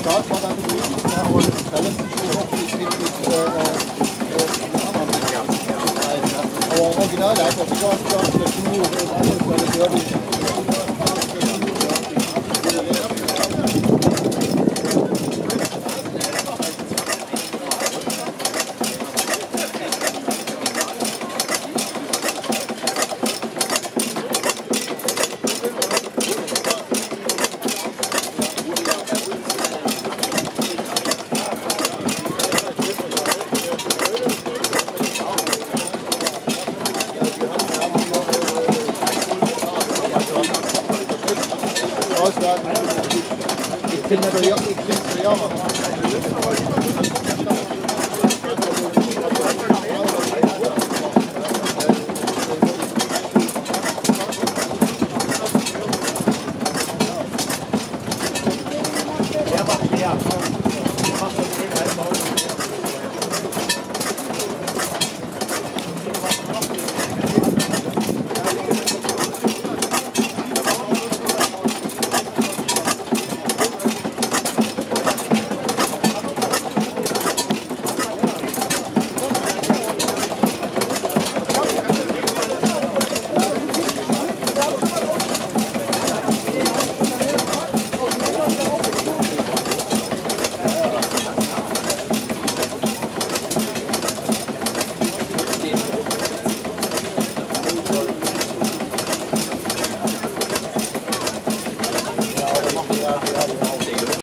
start var dann gewesen, da wurde relativ aber original, da hat er sogar gesagt, dass du alles, weil das hört ich. Ik vind het jammer. Ja.